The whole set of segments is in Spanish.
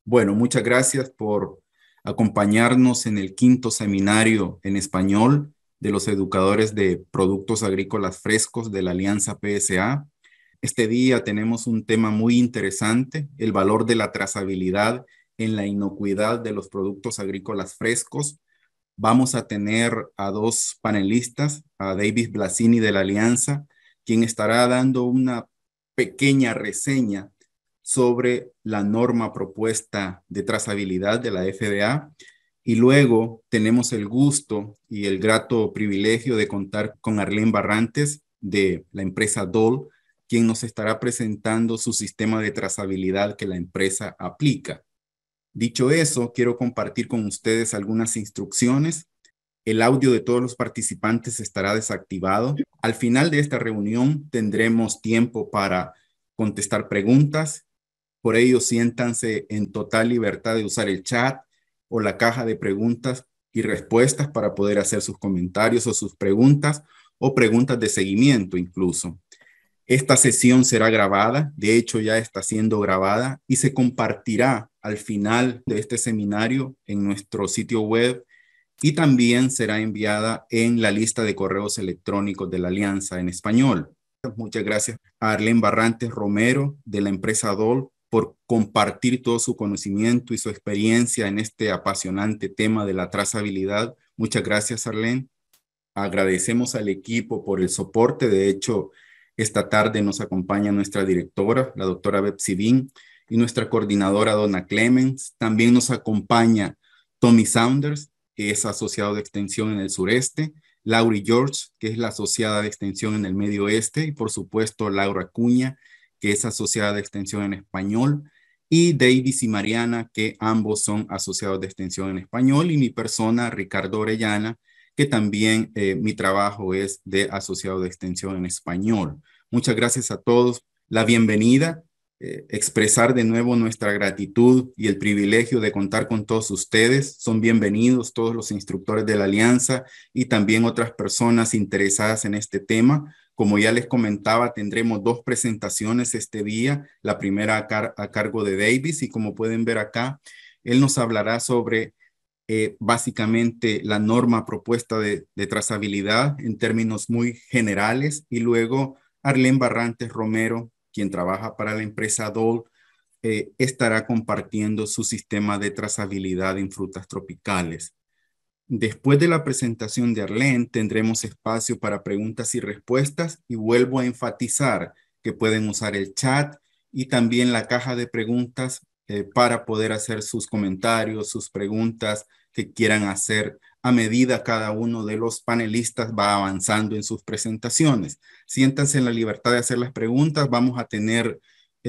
Bueno, muchas gracias por acompañarnos en el quinto seminario en español de los educadores de productos agrícolas frescos de la Alianza PSA. Este día tenemos un tema muy interesante, el valor de la trazabilidad en la inocuidad de los productos agrícolas frescos. Vamos a tener a dos panelistas, a David Blasini de la Alianza, quien estará dando una pequeña reseña sobre la norma propuesta de trazabilidad de la FDA. Y luego tenemos el gusto y el grato privilegio de contar con Arlene Barrantes de la empresa Dole, quien nos estará presentando su sistema de trazabilidad que la empresa aplica. Dicho eso, quiero compartir con ustedes algunas instrucciones. El audio de todos los participantes estará desactivado. Al final de esta reunión tendremos tiempo para contestar preguntas. Por ello, siéntanse en total libertad de usar el chat o la caja de preguntas y respuestas para poder hacer sus comentarios o sus preguntas o preguntas de seguimiento incluso. Esta sesión será grabada, de hecho ya está siendo grabada y se compartirá al final de este seminario en nuestro sitio web y también será enviada en la lista de correos electrónicos de la Alianza en español. Muchas gracias a Arlene Barrantes Romero de la empresa Dole por compartir todo su conocimiento y su experiencia en este apasionante tema de la trazabilidad. Muchas gracias, Arlene. Agradecemos al equipo por el soporte. De hecho, esta tarde nos acompaña nuestra directora, la doctora Betsy Bean, y nuestra coordinadora, Donna Clemens. También nos acompaña Tommy Saunders, que es asociado de extensión en el sureste, Laurie George, que es la asociada de extensión en el medio oeste, y por supuesto Laura Cuña, que es asociada de extensión en español, y Davis y Mariana, que ambos son asociados de extensión en español, y mi persona, Ricardo Orellana, que también mi trabajo es de asociado de extensión en español. Muchas gracias a todos. La bienvenida, expresar de nuevo nuestra gratitud y el privilegio de contar con todos ustedes. Son bienvenidos todos los instructores de la Alianza y también otras personas interesadas en este tema. Como ya les comentaba, tendremos dos presentaciones este día, la primera a cargo de Davis y como pueden ver acá, él nos hablará sobre básicamente la norma propuesta de trazabilidad en términos muy generales y luego Arlene Barrantes Romero, quien trabaja para la empresa Dole, estará compartiendo su sistema de trazabilidad en frutas tropicales. Después de la presentación de Arlene, tendremos espacio para preguntas y respuestas y vuelvo a enfatizar que pueden usar el chat y también la caja de preguntas para poder hacer sus comentarios, sus preguntas que quieran hacer a medida cada uno de los panelistas va avanzando en sus presentaciones. Siéntanse en la libertad de hacer las preguntas. Vamos a tener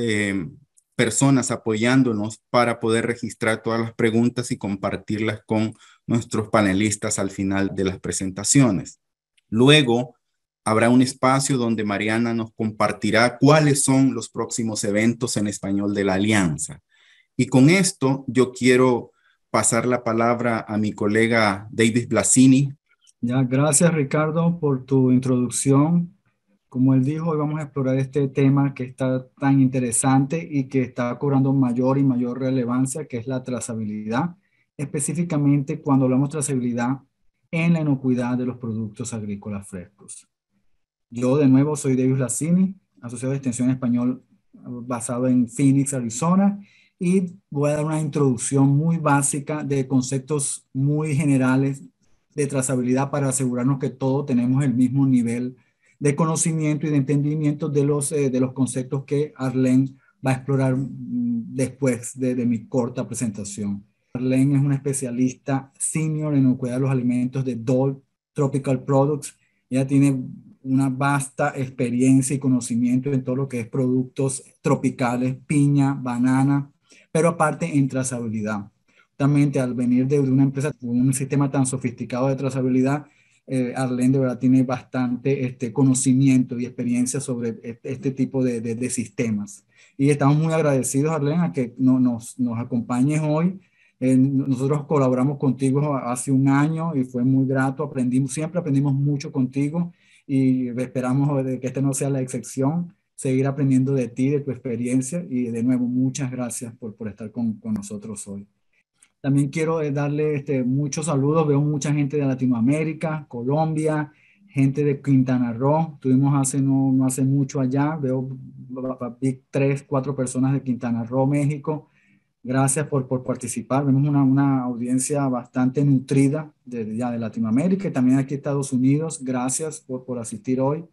personas apoyándonos para poder registrar todas las preguntas y compartirlas con nuestros panelistas al final de las presentaciones. Luego, habrá un espacio donde Mariana nos compartirá cuáles son los próximos eventos en español de la Alianza. Y con esto yo quiero pasar la palabra a mi colega David Blasini. Ya, gracias Ricardo por tu introducción. Como él dijo, hoy vamos a explorar este tema que está tan interesante y que está cobrando mayor y mayor relevancia, que es la trazabilidad, específicamente cuando hablamos de trazabilidad en la inocuidad de los productos agrícolas frescos. Yo de nuevo soy David Blasini, asociado de extensión en español basado en Phoenix, Arizona, y voy a dar una introducción muy básica de conceptos muy generales de trazabilidad para asegurarnos que todos tenemos el mismo nivel de conocimiento y de entendimiento de los conceptos que Arlene va a explorar después de mi corta presentación. Arlene es una especialista senior en inocuidad de los alimentos de Dole Tropical Products. Ella tiene una vasta experiencia y conocimiento en todo lo que es productos tropicales, piña, banana, pero aparte en trazabilidad. Justamente al venir de una empresa con un sistema tan sofisticado de trazabilidad, Arlene de verdad tiene bastante conocimiento y experiencia sobre este tipo de sistemas. Y estamos muy agradecidos, Arlene, a que nos acompañes hoy. Nosotros colaboramos contigo hace un año y fue muy grato. Siempre aprendimos mucho contigo y esperamos que este no sea la excepción. seguir aprendiendo de ti, de tu experiencia y de nuevo, muchas gracias por estar con nosotros hoy. También quiero darle muchos saludos. Veo mucha gente de Latinoamérica, Colombia, gente de Quintana Roo. Tuvimos no hace mucho allá. Vi 3, 4 personas de Quintana Roo, México. Gracias por participar. Vemos una audiencia bastante nutrida ya de Latinoamérica y también aquí Estados Unidos. Gracias por asistir hoy.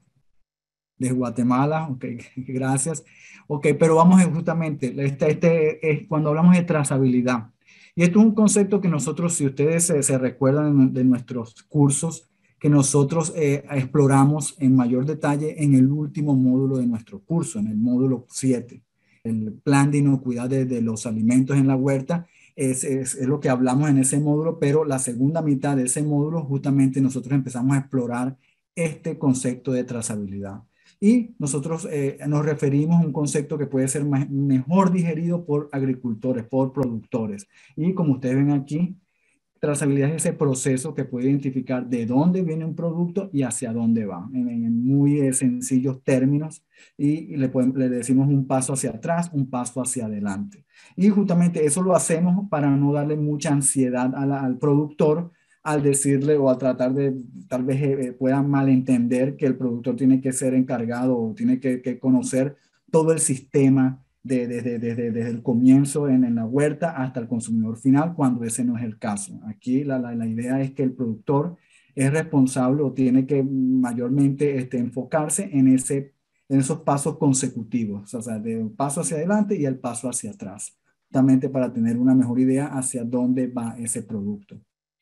De Guatemala, ok, gracias. Ok, pero vamos justamente, es cuando hablamos de trazabilidad. Y esto es un concepto que nosotros, si ustedes se recuerdan de nuestros cursos, que nosotros exploramos en mayor detalle en el último módulo de nuestro curso, en el módulo 7, el plan de inocuidad de los alimentos en la huerta. Es lo que hablamos en ese módulo, pero la segunda mitad de ese módulo justamente nosotros empezamos a explorar este concepto de trazabilidad. Y nosotros nos referimos a un concepto que puede ser mejor digerido por agricultores, por productores. Y como ustedes ven aquí, trazabilidad es ese proceso que puede identificar de dónde viene un producto y hacia dónde va, en muy sencillos términos, y le decimos un paso hacia atrás, un paso hacia adelante. Y justamente eso lo hacemos para no darle mucha ansiedad al productor al decirle o al tratar de, tal vez puedan malentender que el productor tiene que ser encargado o tiene que conocer todo el sistema desde el comienzo en la huerta hasta el consumidor final, cuando ese no es el caso. Aquí la idea es que el productor es responsable o tiene que mayormente enfocarse en esos pasos consecutivos, o sea, de un paso hacia adelante y el paso hacia atrás, justamente para tener una mejor idea hacia dónde va ese producto.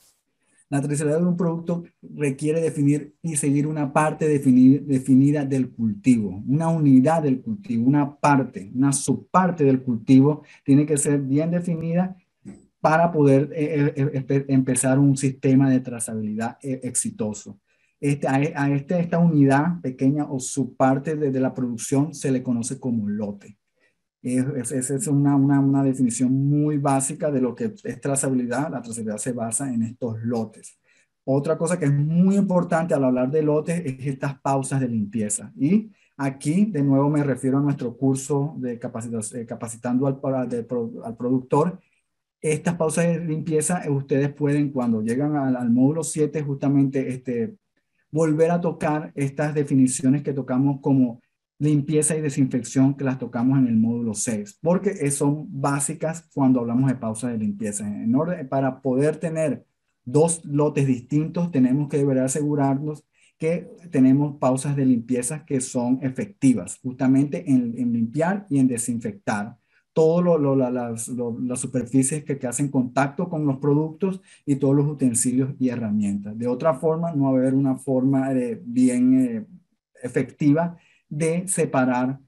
La trazabilidad de un producto requiere definir y seguir una parte definida del cultivo, una unidad del cultivo, una parte, una subparte del cultivo tiene que ser bien definida para poder empezar un sistema de trazabilidad exitoso. Esta unidad pequeña o subparte de la producción se le conoce como lote. Esa es una definición muy básica de lo que es trazabilidad. La trazabilidad se basa en estos lotes. Otra cosa que es muy importante al hablar de lotes es estas pausas de limpieza. Y aquí, de nuevo, me refiero a nuestro curso de capacitando al productor. Estas pausas de limpieza, ustedes pueden, cuando llegan al módulo 7, justamente volver a tocar estas definiciones que tocamos como limpieza y desinfección, que las tocamos en el módulo 6, porque son básicas cuando hablamos de pausas de limpieza. Para poder tener dos lotes distintos, tenemos que deber asegurarnos que tenemos pausas de limpieza que son efectivas, justamente en limpiar y en desinfectar todas las superficies que hacen contacto con los productos y todos los utensilios y herramientas. De otra forma, no va a haber una forma bien efectiva de separar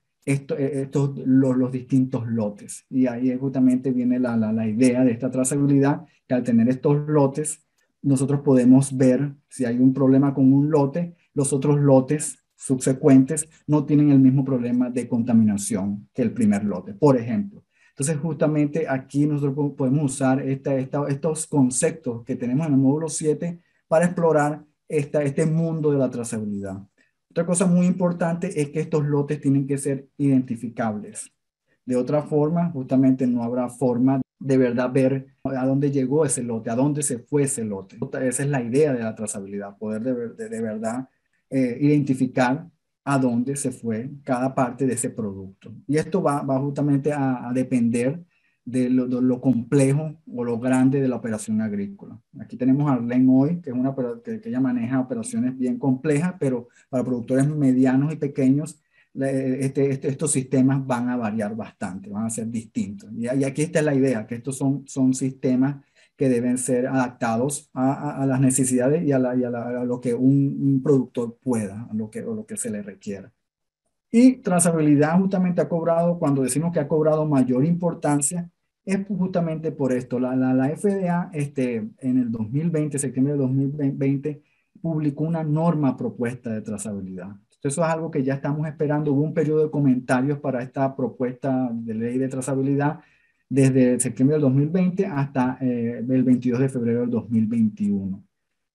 los distintos lotes. Y ahí justamente viene la idea de esta trazabilidad, que al tener estos lotes, nosotros podemos ver si hay un problema con un lote, los otros lotes subsecuentes no tienen el mismo problema de contaminación que el primer lote, por ejemplo. Entonces, justamente aquí nosotros podemos usar estos conceptos que tenemos en el módulo 7 para explorar este mundo de la trazabilidad. Otra cosa muy importante es que estos lotes tienen que ser identificables. De otra forma, justamente no habrá forma de verdad ver a dónde llegó ese lote, a dónde se fue ese lote. Esa es la idea de la trazabilidad, poder de verdad identificar a dónde se fue cada parte de ese producto. Y esto va justamente a depender de lo complejo o lo grande de la operación agrícola. Aquí tenemos a Arlene hoy, que que ella maneja operaciones bien complejas, pero para productores medianos y pequeños, estos sistemas van a variar bastante, van a ser distintos. Y aquí está la idea, que estos son sistemas que deben ser adaptados a las necesidades y a lo que un productor pueda, a lo que se le requiera. Y trazabilidad justamente ha cobrado, cuando decimos que ha cobrado mayor importancia, es justamente por esto. La FDA en el 2020, septiembre de 2020, publicó una norma propuesta de trazabilidad. Eso es algo que ya estamos esperando. Hubo un periodo de comentarios para esta propuesta de ley de trazabilidad desde septiembre del 2020 hasta el 22 de febrero del 2021.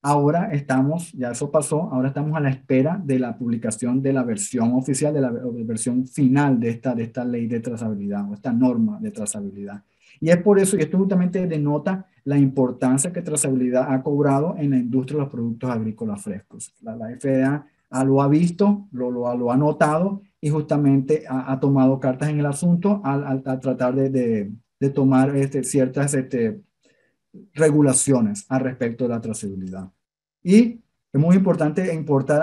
Ahora estamos, ya eso pasó, ahora estamos a la espera de la publicación de la versión oficial, de la versión final de esta ley de trazabilidad o esta norma de trazabilidad. Y es por eso, y esto justamente denota la importancia que trazabilidad ha cobrado en la industria de los productos agrícolas frescos. La FDA lo ha visto, lo ha notado y justamente ha tomado cartas en el asunto al tratar de tomar ciertas regulaciones al respecto de la trazabilidad. Y es muy importante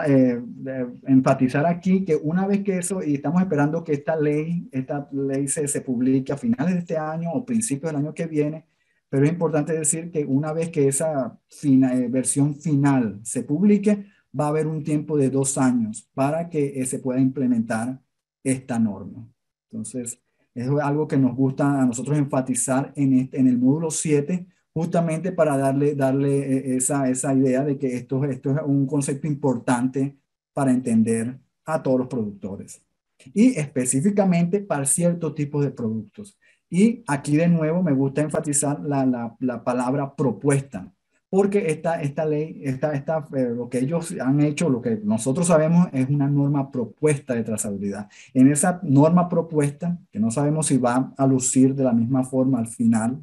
enfatizar aquí que una vez que eso, y estamos esperando que esta ley se publique a finales de este año o principios del año que viene, pero es importante decir que una vez que esa versión final se publique, va a haber un tiempo de 2 años para que se pueda implementar esta norma. Entonces, es algo que nos gusta a nosotros enfatizar en el módulo 7 justamente para darle esa idea de que esto es un concepto importante para entender a todos los productores y específicamente para ciertos tipos de productos. Y aquí de nuevo me gusta enfatizar la palabra propuesta, porque esta ley, lo que ellos han hecho, lo que nosotros sabemos es una norma propuesta de trazabilidad. En esa norma propuesta, que no sabemos si va a lucir de la misma forma al final,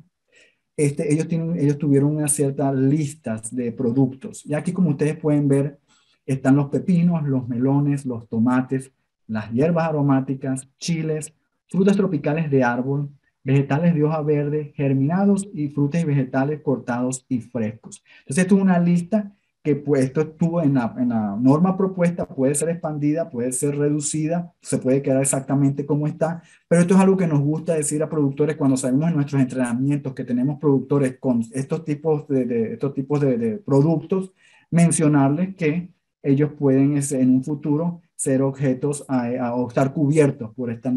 ellos tuvieron unas ciertas listas de productos. Y aquí, como ustedes pueden ver, están los pepinos, los melones, los tomates, las hierbas aromáticas, chiles, frutas tropicales de árbol, vegetales de hoja verde, germinados y frutas y vegetales cortados y frescos. Entonces, esto es una lista que pues, esto estuvo en la norma propuesta, puede ser expandida, puede ser reducida, se puede quedar exactamente como está, pero esto es algo que nos gusta decir a productores cuando sabemos en nuestros entrenamientos que tenemos productores con estos tipos de productos, mencionarles que ellos pueden en un futuro ser objetos o estar cubiertos por esta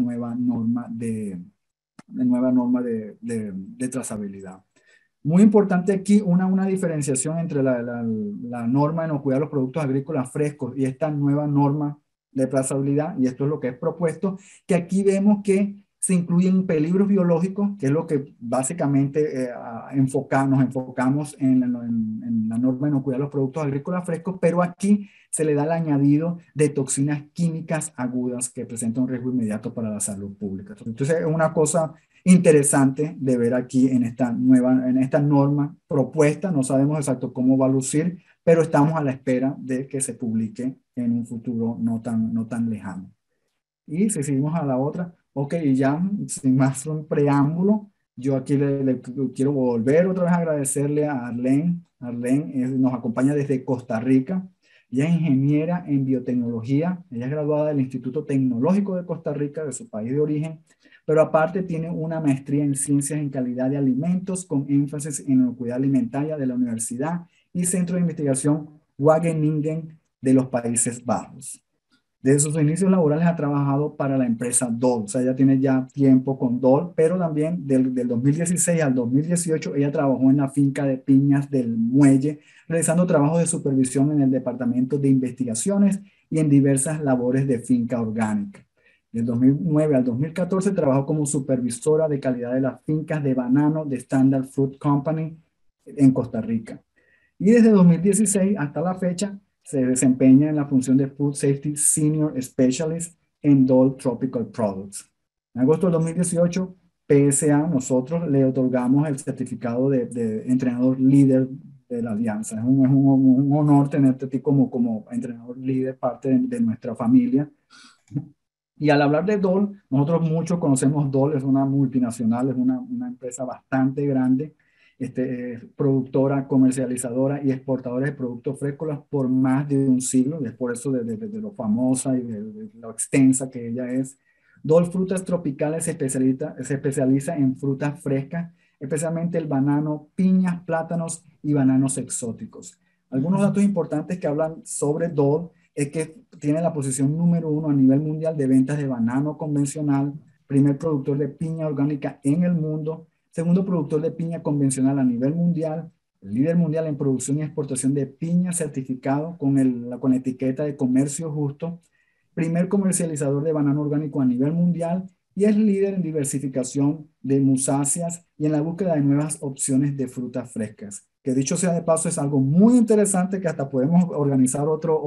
nueva norma de trazabilidad. Muy importante aquí una diferenciación entre la norma de no cuidar los productos agrícolas frescos y esta nueva norma de trazabilidad, y esto es lo que es propuesto, que aquí vemos que se incluyen peligros biológicos, que es lo que básicamente nos enfocamos en la norma de no cuidar los productos agrícolas frescos, pero aquí se le da el añadido de toxinas químicas agudas que presentan un riesgo inmediato para la salud pública. Entonces es una cosa interesante de ver aquí en esta norma propuesta. No sabemos exacto cómo va a lucir, pero estamos a la espera de que se publique en un futuro no tan lejano. Y si seguimos a la otra, ok, y ya sin más un preámbulo, yo aquí le quiero volver otra vez a agradecerle a Arlene. Arlene nos acompaña desde Costa Rica. Ella es ingeniera en biotecnología. Ella es graduada del Instituto Tecnológico de Costa Rica, de su país de origen, pero aparte tiene una maestría en ciencias en calidad de alimentos con énfasis en inocuidad alimentaria de la Universidad y Centro de Investigación Wageningen de los Países Bajos. Desde sus inicios laborales ha trabajado para la empresa Dole, o sea, ella tiene ya tiempo con Dole, pero también del 2016 al 2018 ella trabajó en la finca de piñas del Muelle, realizando trabajos de supervisión en el departamento de investigaciones y en diversas labores de finca orgánica. Del 2009 al 2014 trabajó como supervisora de calidad de las fincas de banano de Standard Fruit Company en Costa Rica. Y desde 2016 hasta la fecha se desempeña en la función de Food Safety Senior Specialist en Dole Tropical Products. En agosto de 2018, PSA, nosotros le otorgamos el certificado de entrenador líder de la alianza. Es un honor tenerte a ti como entrenador líder, parte de nuestra familia. Y al hablar de Dole, nosotros muchos conocemos Dole, es una multinacional, es una empresa bastante grande, productora, comercializadora y exportadora de productos frescos por más de un siglo, y es por eso de lo famosa y de lo extensa que ella es. Dole Frutas Tropicales se especializa en frutas frescas, especialmente el banano, piñas, plátanos y bananos exóticos. Algunos datos importantes que hablan sobre Dole es que tiene la posición número 1 a nivel mundial de ventas de banano convencional, primer productor de piña orgánica en el mundo, segundo productor de piña convencional a nivel mundial, el líder mundial en producción y exportación de piña certificado con la etiqueta de comercio justo, primer comercializador de banano orgánico a nivel mundial y es líder en diversificación de musáceas y en la búsqueda de nuevas opciones de frutas frescas. Que dicho sea de paso, es algo muy interesante que hasta podemos organizar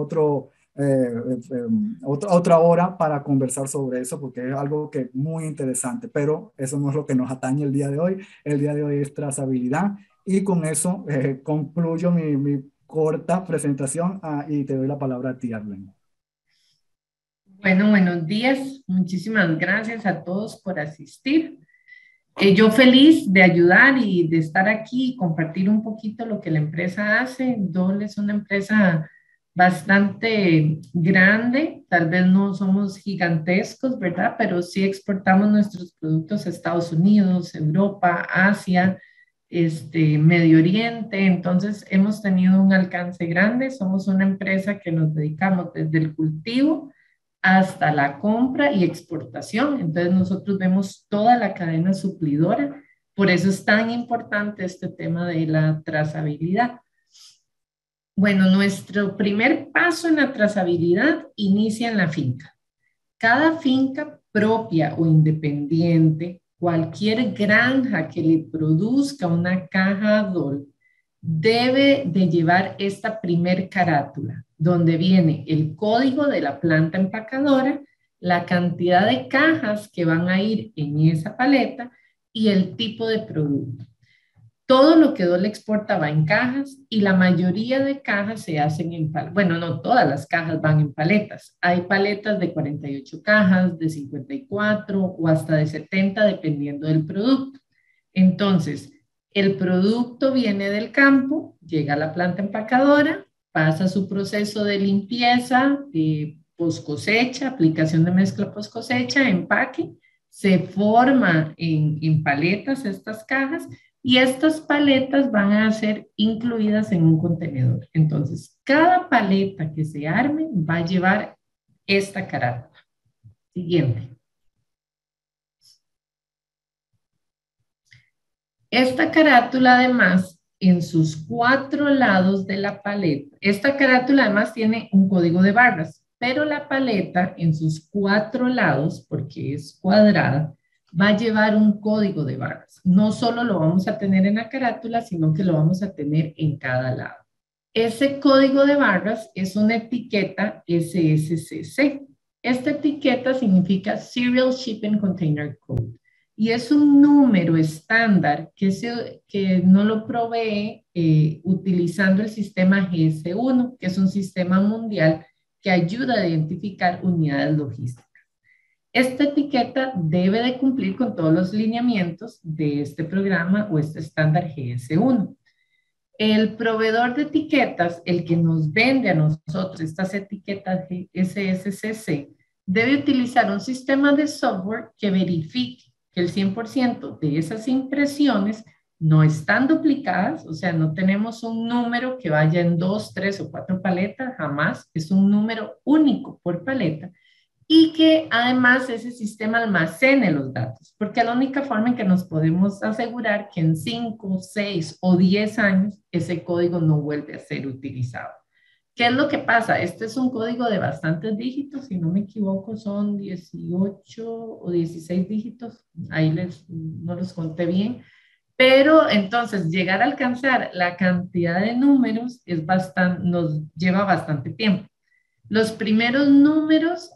otra hora para conversar sobre eso, porque es algo que es muy interesante, pero eso no es lo que nos atañe el día de hoy. El día de hoy es trazabilidad y con eso concluyo mi corta presentación y te doy la palabra a ti, Arlen. Bueno, buenos días. Muchísimas gracias a todos por asistir. Yo feliz de ayudar y de estar aquí y compartir un poquito lo que la empresa hace. Dole es una empresa bastante grande, tal vez no somos gigantescos, ¿verdad? Pero sí exportamos nuestros productos a Estados Unidos, Europa, Asia, Medio Oriente. Entonces hemos tenido un alcance grande. Somos una empresa que nos dedicamos desde el cultivo hasta la compra y exportación. Entonces nosotros vemos toda la cadena suplidora. Por eso es tan importante este tema de la trazabilidad. Bueno, nuestro primer paso en la trazabilidad inicia en la finca. Cada finca propia o independiente, cualquier granja que le produzca una caja DOL, debe de llevar esta primer carátula, donde viene el código de la planta empacadora, la cantidad de cajas que van a ir en esa paleta y el tipo de producto. Todo lo que Dole exporta va en cajas y la mayoría de cajas se hacen en paletas. Bueno, no todas las cajas van en paletas. Hay paletas de 48 cajas, de 54 o hasta de 70 dependiendo del producto. Entonces, el producto viene del campo, llega a la planta empacadora, pasa su proceso de limpieza, post cosecha, aplicación de mezcla post cosecha, empaque, se forma en paletas estas cajas y estas paletas van a ser incluidas en un contenedor. Entonces, cada paleta que se arme va a llevar esta carátula. Siguiente. Esta carátula además, en sus 4 lados de la paleta, esta carátula además tiene un código de barras, pero la paleta en sus 4 lados, porque es cuadrada, va a llevar un código de barras. No solo lo vamos a tener en la carátula, sino que lo vamos a tener en cada lado. Ese código de barras es una etiqueta SSCC. Esta etiqueta significa Serial Shipping Container Code y es un número estándar que no lo provee utilizando el sistema GS1, que es un sistema mundial que ayuda a identificar unidades logísticas. Esta etiqueta debe de cumplir con todos los lineamientos de este programa o este estándar GS1. El proveedor de etiquetas, el que nos vende a nosotros estas etiquetas SSCC, debe utilizar un sistema de software que verifique que el 100% de esas impresiones no están duplicadas, o sea, no tenemos un número que vaya en 2, 3 o 4 paletas, jamás, es un número único por paleta, y que además ese sistema almacene los datos, porque es la única forma en que nos podemos asegurar que en 5, 6 o 10 años ese código no vuelve a ser utilizado. ¿Qué es lo que pasa? Este es un código de bastantes dígitos, si no me equivoco son 18 o 16 dígitos, ahí no los conté bien, pero entonces llegar a alcanzar la cantidad de números nos lleva bastante tiempo. Los primeros números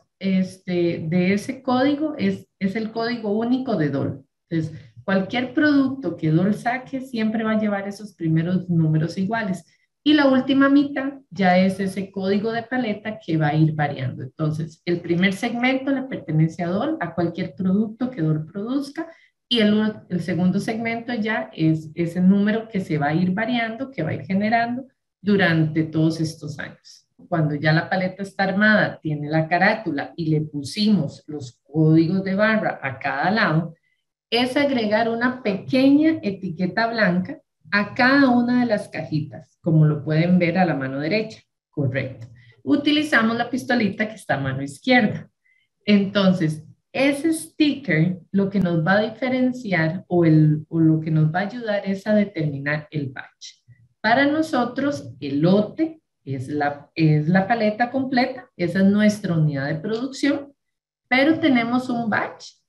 de ese código es el código único de DOL. Entonces, cualquier producto que DOL saque siempre va a llevar esos primeros números iguales. Y la última mitad ya es ese código de paleta que va a ir variando. Entonces, el primer segmento le pertenece a DOL, a cualquier producto que DOL produzca, y el segundo segmento ya es ese número que se va a ir variando, que va a ir generando durante todos estos años. Cuando ya la paleta está armada, tiene la carátula y le pusimos los códigos de barra a cada lado, es agregar una pequeña etiqueta blanca a cada una de las cajitas, como lo pueden ver a la mano derecha. Correcto. Utilizamos la pistolita que está a mano izquierda. Entonces, ese sticker lo que nos va a diferenciar o lo que nos va a ayudar es a determinar el batch. Para nosotros, el lote es la paleta completa, esa es nuestra unidad de producción, pero tenemos un batch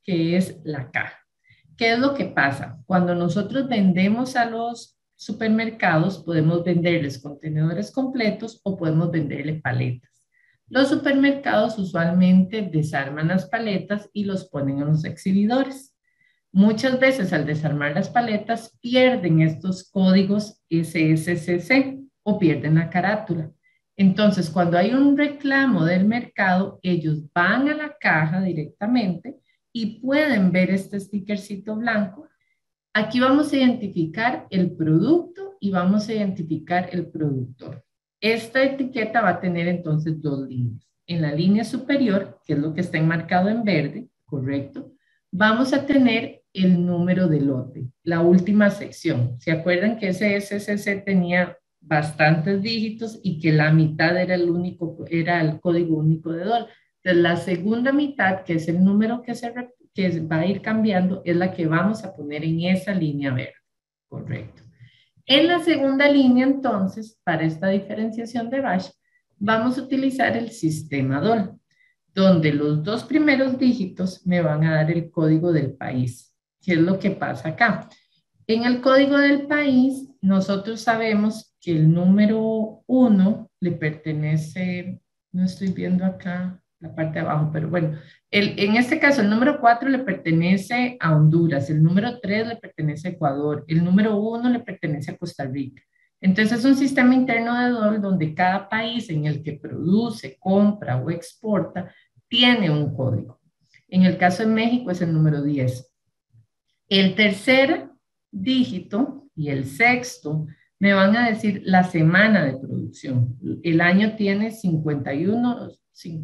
que es la caja. ¿Qué es lo que pasa? Cuando nosotros vendemos a los supermercados, podemos venderles contenedores completos o podemos venderles paletas. Los supermercados usualmente desarman las paletas y los ponen en los exhibidores. Muchas veces al desarmar las paletas pierden estos códigos SSCC o pierden la carátula. Entonces, cuando hay un reclamo del mercado, ellos van a la caja directamente y pueden ver este stickercito blanco. Aquí vamos a identificar el producto y vamos a identificar el productor. Esta etiqueta va a tener entonces dos líneas. En la línea superior, que es lo que está enmarcado en verde, correcto, vamos a tener el número de lote, la última sección. ¿Se acuerdan que ese SSC tenía bastantes dígitos y que la mitad era el código único de DOL? Entonces, la segunda mitad, que es el número que va a ir cambiando, es la que vamos a poner en esa línea verde, correcto. En la segunda línea, entonces, para esta diferenciación de batch, vamos a utilizar el sistema DOL, donde los dos primeros dígitos me van a dar el código del país. ¿Qué es lo que pasa acá? En el código del país, nosotros sabemos que el número 1 le pertenece, no estoy viendo acá la parte de abajo, pero bueno, en este caso el número 4 le pertenece a Honduras, el número 3 le pertenece a Ecuador, el número 1 le pertenece a Costa Rica. Entonces es un sistema interno de DOL donde cada país en el que produce, compra o exporta tiene un código. En el caso de México es el número 10. El tercer dígito y el sexto me van a decir la semana de producción. El año tiene 51 o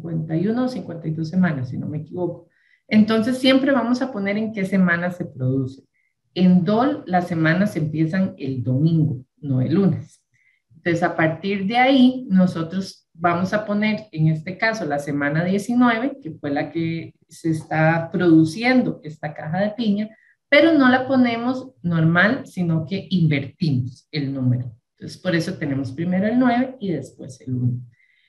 52 semanas, si no me equivoco. Entonces siempre vamos a poner en qué semana se produce. En DOL las semanas empiezan el domingo, no el lunes. Entonces a partir de ahí nosotros vamos a poner en este caso la semana 19, que fue la que se está produciendo esta caja de piña, pero no la ponemos normal, sino que invertimos el número. Entonces, por eso tenemos primero el 9 y después el 1.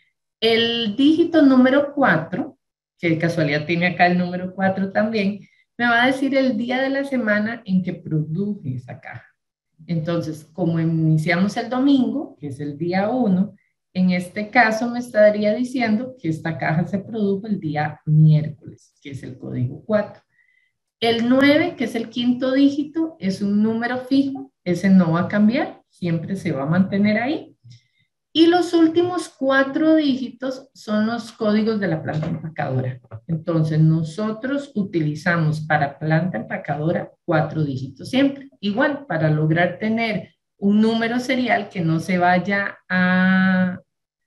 El dígito número 4, que de casualidad tiene acá el número 4 también, me va a decir el día de la semana en que produje esa caja. Entonces, como iniciamos el domingo, que es el día 1, en este caso me estaría diciendo que esta caja se produjo el día miércoles, que es el código 4. El 9, que es el quinto dígito, es un número fijo, ese no va a cambiar, siempre se va a mantener ahí. Y los últimos 4 dígitos son los códigos de la planta empacadora. Entonces, nosotros utilizamos para planta empacadora 4 dígitos siempre. Igual, para lograr tener un número serial que no se vaya a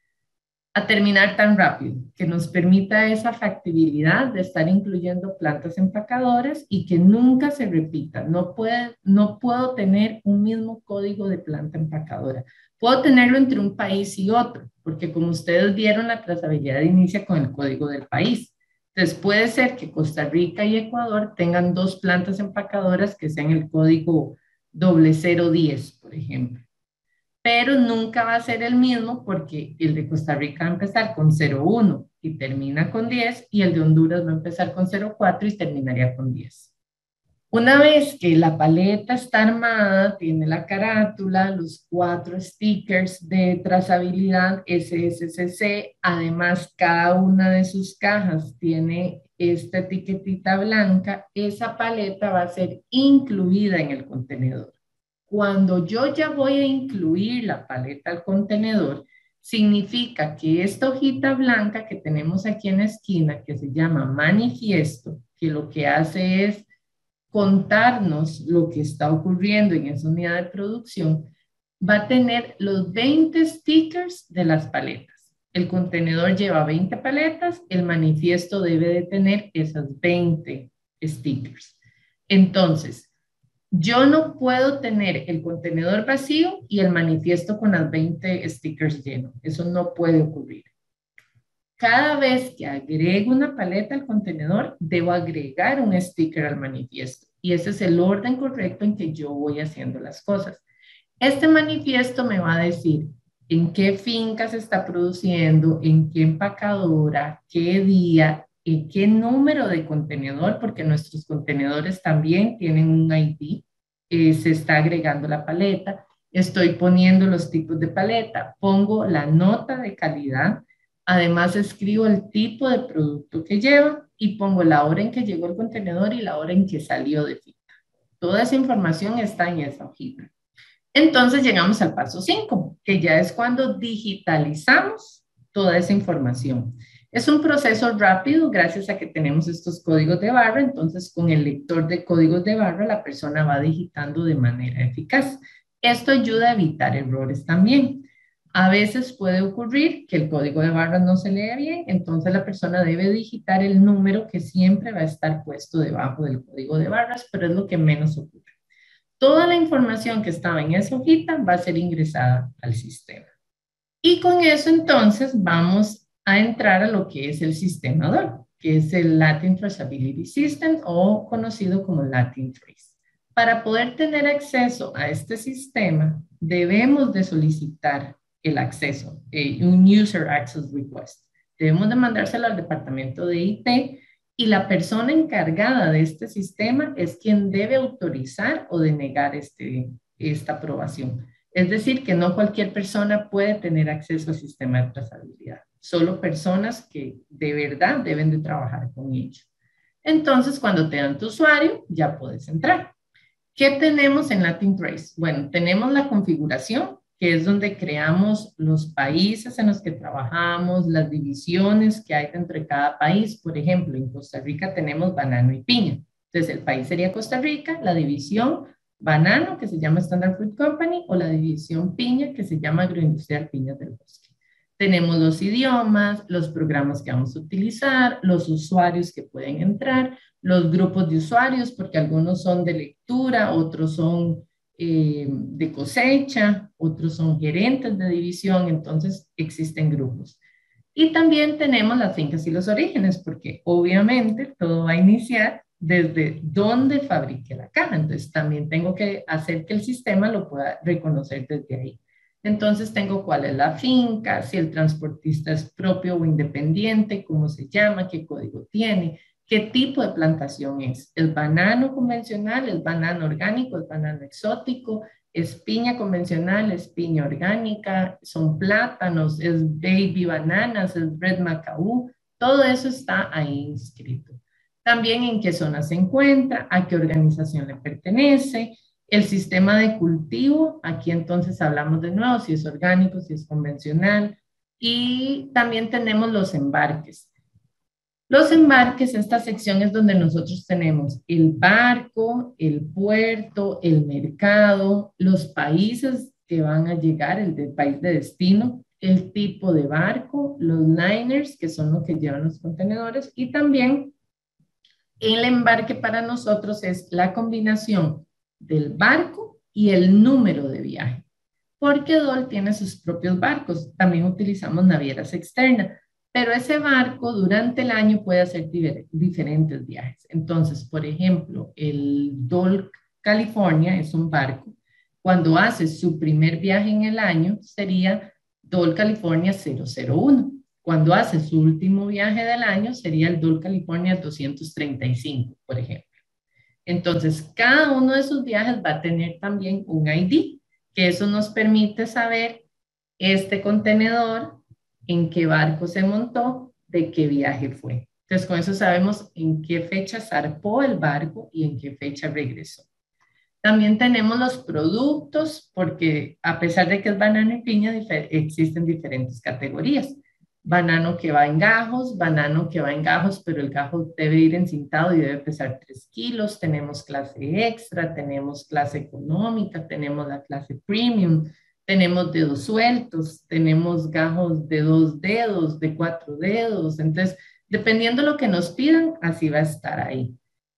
terminar tan rápido, que nos permita esa factibilidad de estar incluyendo plantas empacadoras y que nunca se repita. No puedo tener un mismo código de planta empacadora. Puedo tenerlo entre un país y otro, porque como ustedes vieron, la trazabilidad inicia con el código del país. Entonces puede ser que Costa Rica y Ecuador tengan 2 plantas empacadoras que sean el código 0010, por ejemplo. Pero nunca va a ser el mismo porque el de Costa Rica va a empezar con 01 y termina con 10 y el de Honduras va a empezar con 04 y terminaría con 10. Una vez que la paleta está armada, tiene la carátula, los 4 stickers de trazabilidad SSCC, además cada una de sus cajas tiene esta etiquetita blanca, esa paleta va a ser incluida en el contenedor. Cuando yo ya voy a incluir la paleta al contenedor, significa que esta hojita blanca que tenemos aquí en la esquina, que se llama manifiesto, que lo que hace es contarnos lo que está ocurriendo en esa unidad de producción, va a tener los 20 stickers de las paletas. El contenedor lleva 20 paletas, el manifiesto debe de tener esas 20 stickers. Entonces, yo no puedo tener el contenedor vacío y el manifiesto con las 20 stickers llenos. Eso no puede ocurrir. Cada vez que agrego una paleta al contenedor, debo agregar un sticker al manifiesto. Y ese es el orden correcto en que yo voy haciendo las cosas. Este manifiesto me va a decir en qué finca se está produciendo, en qué empacadora, qué día, qué número de contenedor, porque nuestros contenedores también tienen un ID, se está agregando la paleta, estoy poniendo los tipos de paleta, pongo la nota de calidad, además escribo el tipo de producto que lleva y pongo la hora en que llegó el contenedor y la hora en que salió de fila. Toda esa información está en esa hojita. Entonces llegamos al paso 5, que ya es cuando digitalizamos toda esa información. Es un proceso rápido gracias a que tenemos estos códigos de barra, entonces con el lector de códigos de barra la persona va digitando de manera eficaz. Esto ayuda a evitar errores también. A veces puede ocurrir que el código de barras no se lee bien, entonces la persona debe digitar el número que siempre va a estar puesto debajo del código de barras, pero es lo que menos ocurre. Toda la información que estaba en esa hojita va a ser ingresada al sistema. Y con eso entonces vamos a entrar a lo que es el sistema DOL, que es el Latin Traceability System o conocido como Latin Trace. Para poder tener acceso a este sistema, debemos de solicitar el acceso, un User Access Request. Debemos de mandárselo al departamento de IT y la persona encargada de este sistema es quien debe autorizar o denegar esta aprobación. Es decir, que no cualquier persona puede tener acceso al sistema de trazabilidad. Solo personas que de verdad deben de trabajar con ello. Entonces, cuando te dan tu usuario, ya puedes entrar. ¿Qué tenemos en Latin Trace? Bueno, tenemos la configuración, que es donde creamos los países en los que trabajamos, las divisiones que hay entre cada país. Por ejemplo, en Costa Rica tenemos banano y piña. Entonces, el país sería Costa Rica, la división banano, que se llama Standard Fruit Company, o la división piña, que se llama Agroindustrial Piñas del Bosque. Tenemos los idiomas, los programas que vamos a utilizar, los usuarios que pueden entrar, los grupos de usuarios, porque algunos son de lectura, otros son de cosecha, otros son gerentes de división, entonces existen grupos. Y también tenemos las fincas y los orígenes, porque obviamente todo va a iniciar desde dónde fabrique la caja, entonces también tengo que hacer que el sistema lo pueda reconocer desde ahí. Entonces tengo cuál es la finca, si el transportista es propio o independiente, cómo se llama, qué código tiene, qué tipo de plantación es. ¿Es banano convencional, es banano orgánico, es banano exótico, es piña convencional, es piña orgánica, son plátanos, es baby bananas, es red macaú? Todo eso está ahí inscrito. También en qué zona se encuentra, a qué organización le pertenece, el sistema de cultivo, aquí entonces hablamos de nuevo si es orgánico, si es convencional, y también tenemos los embarques. Los embarques, esta sección es donde nosotros tenemos el barco, el puerto, el mercado, los países que van a llegar, el del país de destino, el tipo de barco, los liners, que son los que llevan los contenedores, y también el embarque para nosotros es la combinación del barco y el número de viaje. Porque DOL tiene sus propios barcos, también utilizamos navieras externas, pero ese barco durante el año puede hacer diferentes viajes. Entonces, por ejemplo, el DOL California es un barco. Cuando hace su primer viaje en el año, sería DOL California 001. Cuando hace su último viaje del año, sería el DOL California 235, por ejemplo. Entonces, cada uno de sus viajes va a tener también un ID, que eso nos permite saber este contenedor, en qué barco se montó, de qué viaje fue. Entonces, con eso sabemos en qué fecha zarpó el barco y en qué fecha regresó. También tenemos los productos, porque a pesar de que es banano y piña, existen diferentes categorías. Banano que va en gajos, pero el gajo debe ir encintado y debe pesar 3 kilos. Tenemos clase extra, tenemos clase económica, tenemos la clase premium, tenemos dedos sueltos, tenemos gajos de 2 dedos, de 4 dedos. Entonces, dependiendo de lo que nos pidan, así va a estar ahí.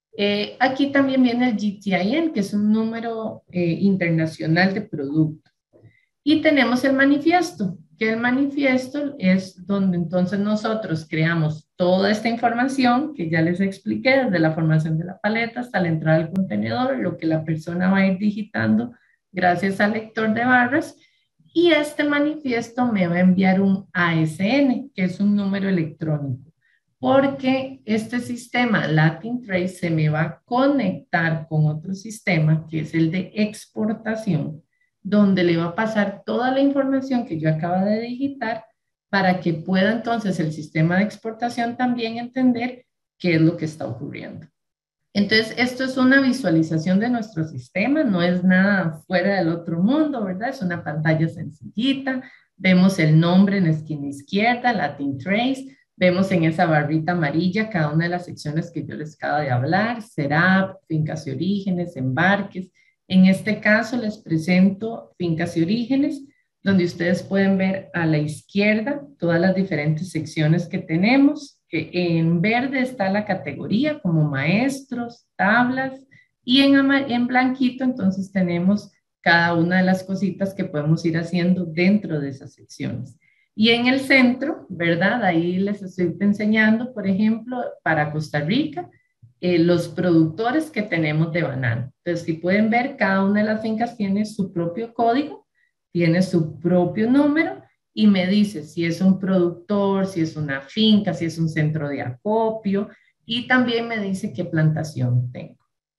Aquí también viene el GTIN, que es un número internacional de producto. Y tenemos el manifiesto, que el manifiesto es donde entonces nosotros creamos toda esta información que ya les expliqué, desde la formación de la paleta hasta la entrada del contenedor, lo que la persona va a ir digitando gracias al lector de barras. Y este manifiesto me va a enviar un ASN, que es un número electrónico. porque este sistema Latin Trace se me va a conectar con otro sistema que es el de exportación, donde le va a pasar toda la información que yo acabo de digitar para que pueda entonces el sistema de exportación también entender qué es lo que está ocurriendo. Entonces, esto es una visualización de nuestro sistema, no es nada fuera del otro mundo, ¿verdad? Es una pantalla sencillita, vemos el nombre en la esquina izquierda, Latin Trace, vemos en esa barrita amarilla cada una de las secciones que yo les acabo de hablar, SERAP, fincas y orígenes, embarques. En este caso les presento fincas y orígenes, donde ustedes pueden ver a la izquierda todas las diferentes secciones que tenemos. Que en verde está la categoría como maestros, tablas, y en blanquito entonces tenemos cada una de las cositas que podemos ir haciendo dentro de esas secciones. Y en el centro, ¿verdad? Ahí les estoy enseñando, por ejemplo, para Costa Rica, los productores que tenemos de banano. Entonces, si pueden ver, cada una de las fincas tiene su propio código, tiene su propio número, y me dice si es un productor, si es una finca, si es un centro de acopio, y también me dice qué plantación tengo.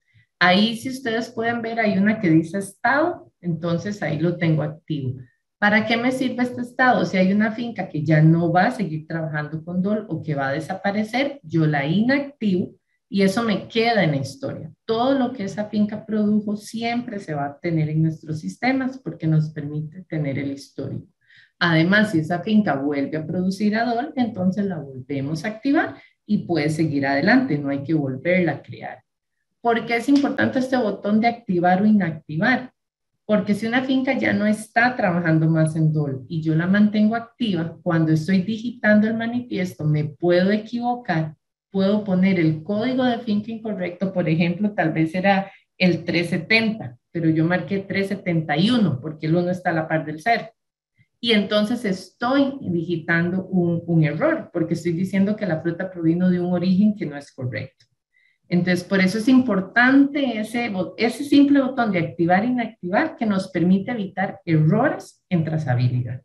Ahí, si ustedes pueden ver, hay una que dice estado, entonces ahí lo tengo activo. ¿Para qué me sirve este estado? Si hay una finca que ya no va a seguir trabajando con DOL o que va a desaparecer, yo la inactivo y eso me queda en la historia. Todo lo que esa finca produjo siempre se va a tener en nuestros sistemas porque nos permite tener el histórico. Además, si esa finca vuelve a producir ADOL, entonces la volvemos a activar y puede seguir adelante, no hay que volverla a crear. ¿Por qué es importante este botón de activar o inactivar? Porque si una finca ya no está trabajando más en DOL y yo la mantengo activa, cuando estoy digitando el manifiesto me puedo equivocar, puedo poner el código de finca incorrecto, por ejemplo, tal vez era el 370, pero yo marqué 371 porque el 1 está a la par del 0. Y entonces estoy digitando un error, porque estoy diciendo que la fruta provino de un origen que no es correcto. Entonces, por eso es importante ese simple botón de activar e inactivar que nos permite evitar errores en trazabilidad.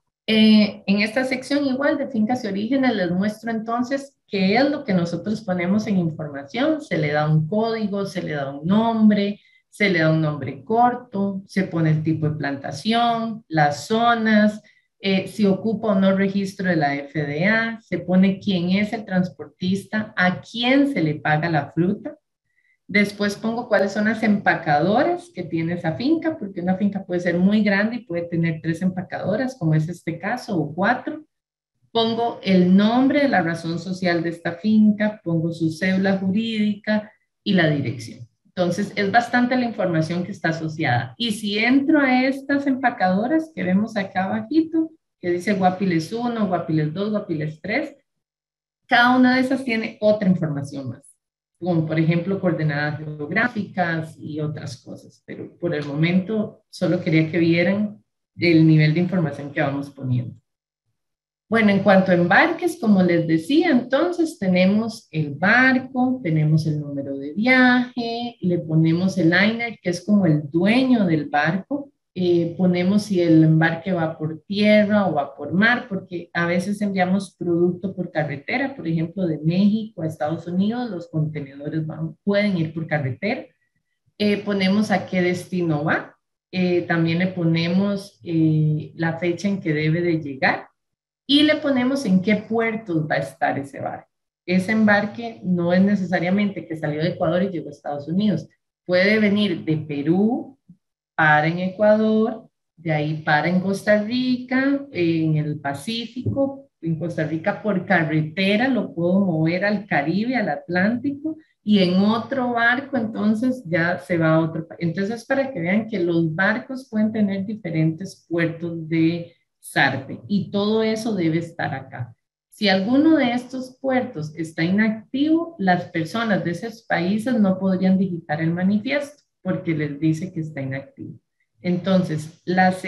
En esta sección igual de fincas y orígenes les muestro entonces qué es lo que nosotros ponemos en información. Se le da un código, se le da un nombre, se le da un nombre corto, se pone el tipo de plantación, las zonas, si ocupa o no registro de la FDA, se pone quién es el transportista, a quién se le paga la fruta. Después pongo cuáles son las empacadoras que tiene esa finca, porque una finca puede ser muy grande y puede tener 3 empacadoras, como es este caso, o 4. Pongo el nombre de la razón social de esta finca, pongo su cédula jurídica y la dirección. Entonces, es bastante la información que está asociada. Y si entro a estas empacadoras que vemos acá abajito, que dice Guapiles 1, Guapiles 2, Guapiles 3, cada una de esas tiene otra información más, como por ejemplo coordenadas geográficas y otras cosas. Pero por el momento solo quería que vieran el nivel de información que vamos poniendo. Bueno, en cuanto a embarques, como les decía, entonces tenemos el barco, tenemos el número de viaje, le ponemos el liner, que es como el dueño del barco, ponemos si el embarque va por tierra o va por mar, porque a veces enviamos producto por carretera, por ejemplo, de México a Estados Unidos, los contenedores pueden ir por carretera. Ponemos a qué destino va, también le ponemos la fecha en que debe de llegar, y le ponemos en qué puertos va a estar ese barco. Ese embarque no es necesariamente que salió de Ecuador y llegó a Estados Unidos. Puede venir de Perú, para en Ecuador, de ahí para en Costa Rica, en el Pacífico, en Costa Rica por carretera lo puedo mover al Caribe, al Atlántico, y en otro barco entonces ya se va a otro país. Entonces para que vean que los barcos pueden tener diferentes puertos de SARPE y todo eso debe estar acá. Si alguno de estos puertos está inactivo, las personas de esos países no podrían digitar el manifiesto porque les dice que está inactivo. Entonces,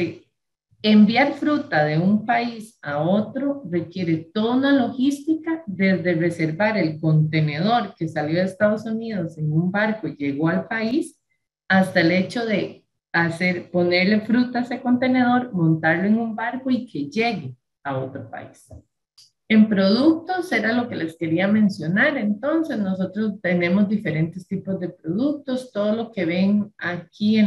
enviar fruta de un país a otro requiere toda una logística, desde reservar el contenedor que salió de Estados Unidos en un barco y llegó al país, hasta el hecho de ponerle fruta a ese contenedor, montarlo en un barco y que llegue a otro país. En productos era lo que les quería mencionar. Entonces, nosotros tenemos diferentes tipos de productos. Todo lo que ven aquí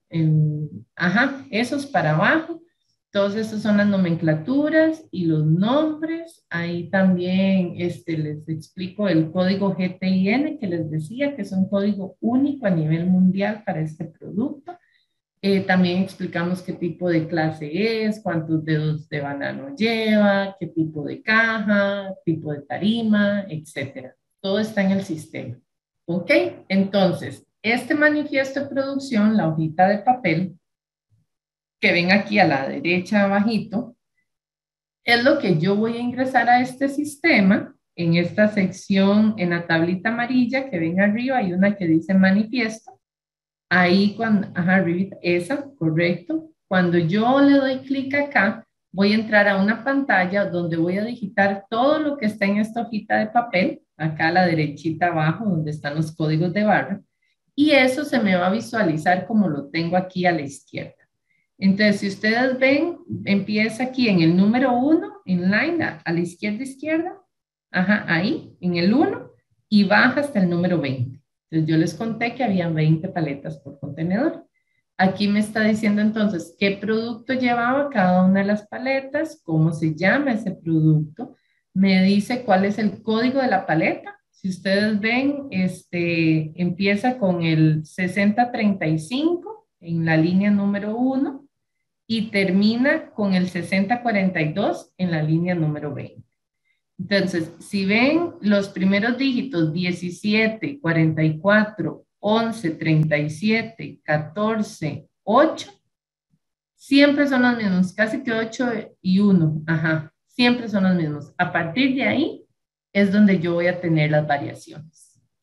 esos para abajo. Todos estos son las nomenclaturas y los nombres. Ahí también les explico el código GTIN que les decía que es un código único a nivel mundial para este producto. También explicamos qué tipo de clase es, cuántos dedos de banano lleva, qué tipo de caja, tipo de tarima, etcétera. Todo está en el sistema. ¿Ok? Entonces, este manifiesto de producción, la hojita de papel, que ven aquí a la derecha abajito, es lo que yo voy a ingresar a este sistema. En esta sección, en la tablita amarilla que ven arriba, hay una que dice manifiesto. Ahí cuando, arriba, esa, correcto. Cuando yo le doy clic acá, voy a entrar a una pantalla donde voy a digitar todo lo que está en esta hojita de papel, acá a la derechita abajo, donde están los códigos de barra, y eso se me va a visualizar como lo tengo aquí a la izquierda. Entonces, si ustedes ven, empieza aquí en el número 1, en line, a la izquierda, ahí, en el 1, y baja hasta el número 20. Entonces, yo les conté que habían 20 paletas por contenedor. Aquí me está diciendo entonces qué producto llevaba cada una de las paletas, cómo se llama ese producto, me dice cuál es el código de la paleta. Si ustedes ven, empieza con el 6035 en la línea número 1 y termina con el 6042 en la línea número 20. Entonces, si ven los primeros dígitos 17, 44, 11, 37, 14, 8, siempre son los mismos, casi que 8 y 1, siempre son los mismos. A partir de ahí es donde yo voy a tener las variaciones.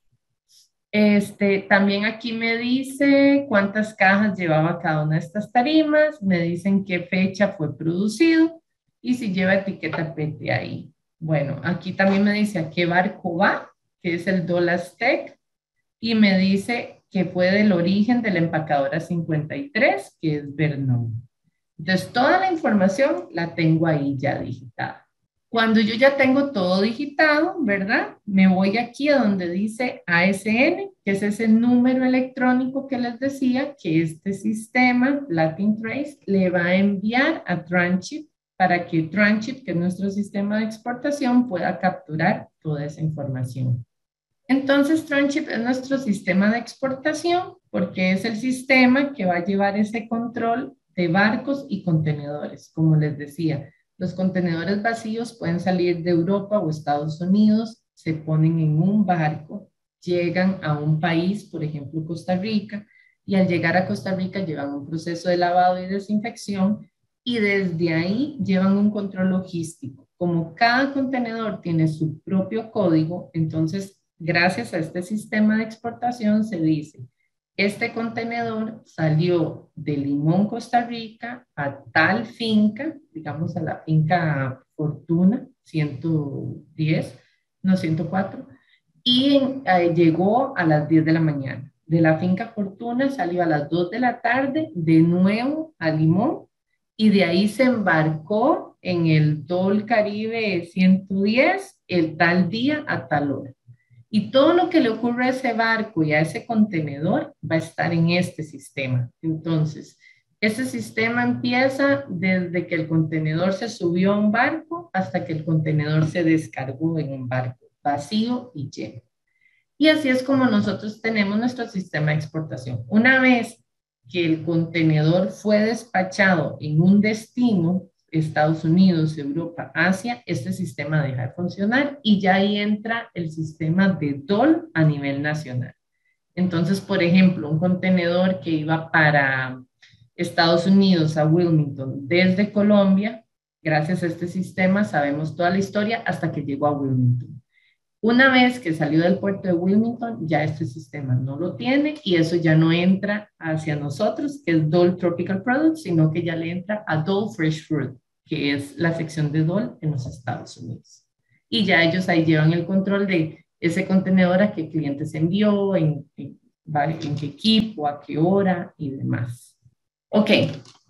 También aquí me dice cuántas cajas llevaba cada una de estas tarimas, me dicen qué fecha fue producido y si lleva etiqueta PTI. Bueno, aquí también me dice a qué barco va, que es el Dolastec, y me dice que fue del origen de la empacadora 53, que es Vernon. Entonces, toda la información la tengo ahí ya digitada. Cuando yo ya tengo todo digitado, ¿verdad? Me voy aquí a donde dice ASN, que es ese número electrónico que les decía que este sistema, Latin Trace, le va a enviar a Transchip para que Transchip, que es nuestro sistema de exportación, pueda capturar toda esa información. Entonces, Transchip es nuestro sistema de exportación porque es el sistema que va a llevar ese control de barcos y contenedores, como les decía. Los contenedores vacíos pueden salir de Europa o Estados Unidos, se ponen en un barco, llegan a un país, por ejemplo Costa Rica, y al llegar a Costa Rica llevan un proceso de lavado y desinfección y desde ahí llevan un control logístico. Como cada contenedor tiene su propio código, entonces gracias a este sistema de exportación se dice, este contenedor salió de Limón, Costa Rica, a tal finca, digamos a la finca Fortuna, 110, no 104, y llegó a las 10 de la mañana. De la finca Fortuna salió a las 2 de la tarde, de nuevo a Limón, y de ahí se embarcó en el Dol Caribe 110, el tal día a tal hora. Y todo lo que le ocurre a ese barco y a ese contenedor va a estar en este sistema. Entonces, este sistema empieza desde que el contenedor se subió a un barco hasta que el contenedor se descargó en un barco, vacío y lleno. Y así es como nosotros tenemos nuestro sistema de exportación. Una vez que el contenedor fue despachado en un destino, Estados Unidos, Europa, Asia, este sistema deja de funcionar y ya ahí entra el sistema de DOL a nivel nacional. Entonces, por ejemplo, un contenedor que iba para Estados Unidos a Wilmington desde Colombia, gracias a este sistema sabemos toda la historia hasta que llegó a Wilmington. Una vez que salió del puerto de Wilmington, ya este sistema no lo tiene y eso ya no entra hacia nosotros, que es Dole Tropical Products, sino que ya le entra a Dole Fresh Fruit, que es la sección de Dole en los Estados Unidos. Y ya ellos ahí llevan el control de ese contenedor a qué cliente se envió, en qué equipo, a qué hora y demás. Ok,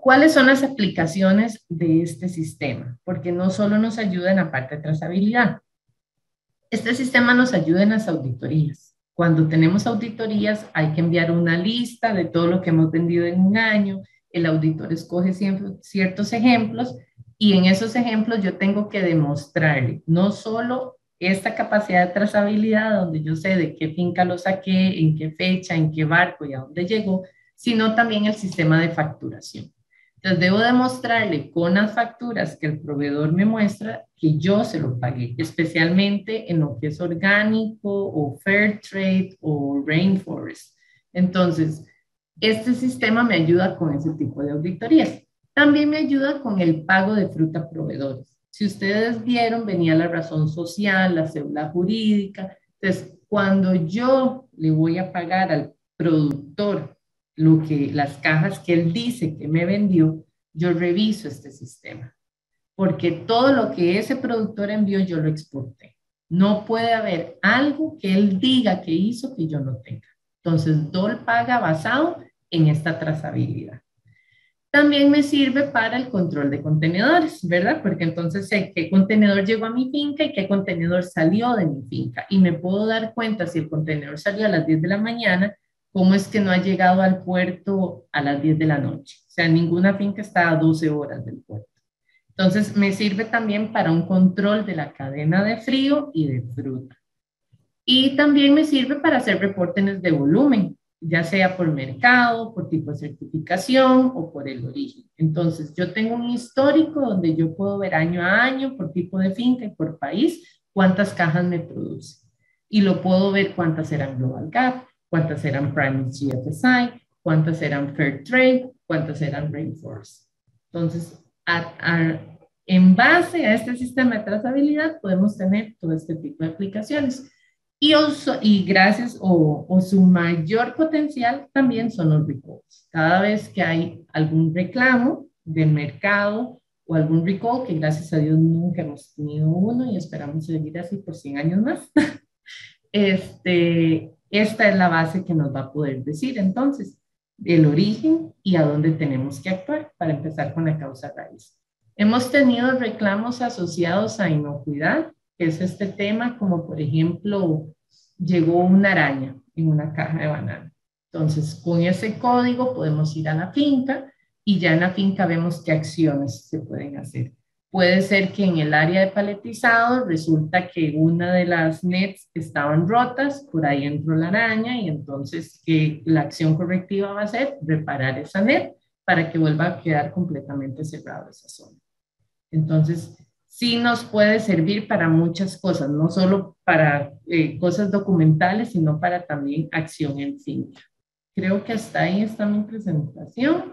¿Cuáles son las aplicaciones de este sistema? Porque no solo nos ayuda en la parte de trazabilidad. Este sistema nos ayuda en las auditorías. Cuando tenemos auditorías hay que enviar una lista de todo lo que hemos vendido en un año. El auditor escoge ciertos ejemplos y en esos ejemplos yo tengo que demostrarle no solo esta capacidad de trazabilidad donde yo sé de qué finca lo saqué, en qué fecha, en qué barco y a dónde llegó, sino también el sistema de facturación. Entonces, debo demostrarle con las facturas que el proveedor me muestra que yo se lo pagué, especialmente en lo que es orgánico o fair trade o rainforest. Entonces, este sistema me ayuda con ese tipo de auditorías. También me ayuda con el pago de fruta a proveedores. Si ustedes vieron, venía la razón social, la cédula jurídica. Entonces, cuando yo le voy a pagar al productor las cajas que él dice que me vendió, yo reviso este sistema, porque todo lo que ese productor envió yo lo exporté. No puede haber algo que él diga que hizo que yo no tenga. Entonces, DOL paga basado en esta trazabilidad. También me sirve para el control de contenedores, ¿verdad? Porque entonces sé qué contenedor llegó a mi finca y qué contenedor salió de mi finca. Y me puedo dar cuenta si el contenedor salió a las 10 de la mañana, cómo es que no ha llegado al puerto a las 10 de la noche. O sea, ninguna finca está a 12 horas del puerto. Entonces, me sirve también para un control de la cadena de frío y de fruta. Y también me sirve para hacer reportes de volumen, ya sea por mercado, por tipo de certificación o por el origen. Entonces, yo tengo un histórico donde yo puedo ver año a año, por tipo de finca y por país, cuántas cajas me produce. Y lo puedo ver cuántas eran Global Gap, cuántas eran Prime GFSI, cuántas eran Fair Trade, cuántas eran Rainforest. Entonces, en base a este sistema de trazabilidad, podemos tener todo este tipo de aplicaciones. Y gracias o su mayor potencial también son los recalls. Cada vez que hay algún reclamo del mercado o algún recall, que gracias a Dios nunca hemos tenido uno y esperamos seguir así por 100 años más, esta es la base que nos va a poder decir entonces el origen y a dónde tenemos que actuar para empezar con la causa raíz. Hemos tenido reclamos asociados a inocuidad, que es este tema, como por ejemplo, llegó una araña en una caja de banana. Entonces, con ese código podemos ir a la finca y ya en la finca vemos qué acciones se pueden hacer. Puede ser que en el área de paletizado resulta que una de las nets estaban rotas, por ahí entró la araña y entonces la acción correctiva va a ser reparar esa net para que vuelva a quedar completamente cerrada esa zona. Entonces, sí nos puede servir para muchas cosas, no solo para cosas documentales, sino para también acción en finca. Creo que hasta ahí está mi presentación.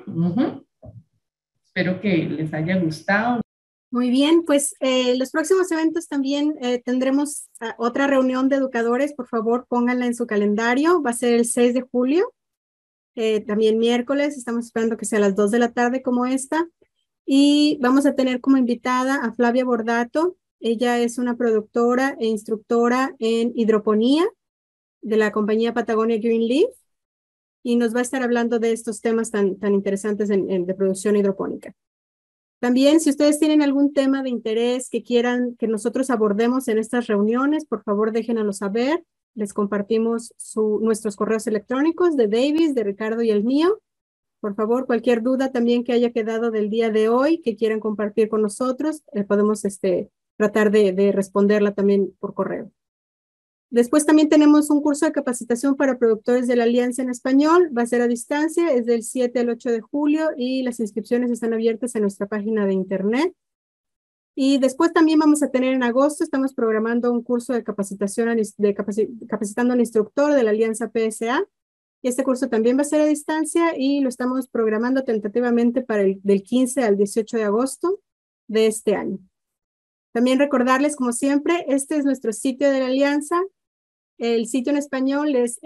Espero que les haya gustado. Muy bien, pues los próximos eventos también tendremos otra reunión de educadores. Por favor, pónganla en su calendario. Va a ser el 6 de julio, también miércoles. Estamos esperando que sea a las 2 de la tarde como esta. Y vamos a tener como invitada a Flavia Bordato. Ella es una productora e instructora en hidroponía de la compañía Patagonia Green Leaf y nos va a estar hablando de estos temas tan interesantes de producción hidropónica. También, si ustedes tienen algún tema de interés que quieran que nosotros abordemos en estas reuniones, por favor déjenoslo saber. Les compartimos nuestros correos electrónicos de Davis, de Ricardo y el mío. Por favor, cualquier duda también que haya quedado del día de hoy, que quieran compartir con nosotros, podemos tratar de responderla también por correo. Después también tenemos un curso de capacitación para productores de la Alianza en español. Va a ser a distancia, es del 7 al 8 de julio y las inscripciones están abiertas en nuestra página de internet. Y después también vamos a tener en agosto, estamos programando un curso de capacitación, capacitando al instructor de la Alianza PSA. Este curso también va a ser a distancia y lo estamos programando tentativamente para del 15 al 18 de agosto de este año. También recordarles, como siempre, este es nuestro sitio de la Alianza. El sitio en español es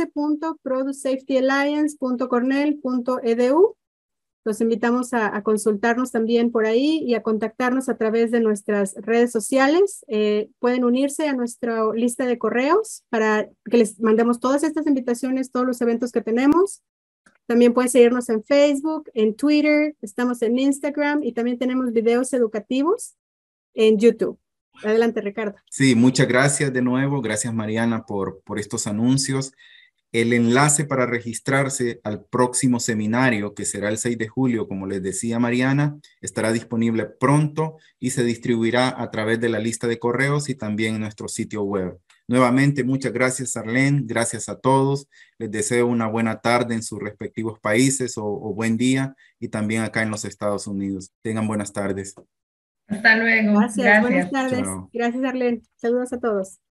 es.producesafetyalliance.cornell.edu. Los invitamos a consultarnos también por ahí y a contactarnos a través de nuestras redes sociales. Pueden unirse a nuestra lista de correos para que les mandemos todas estas invitaciones, todos los eventos que tenemos. También pueden seguirnos en Facebook, en Twitter, estamos en Instagram y también tenemos videos educativos en YouTube. Adelante, Ricardo. Sí, muchas gracias de nuevo. Gracias, Mariana, por estos anuncios. El enlace para registrarse al próximo seminario, que será el 6 de julio, como les decía Mariana, estará disponible pronto y se distribuirá a través de la lista de correos y también en nuestro sitio web. Nuevamente, muchas gracias, Arlene. Gracias a todos. Les deseo una buena tarde en sus respectivos países o buen día y también acá en los Estados Unidos. Tengan buenas tardes. Hasta luego. Gracias. Buenas tardes. Chao. Gracias, Arlene. Saludos a todos.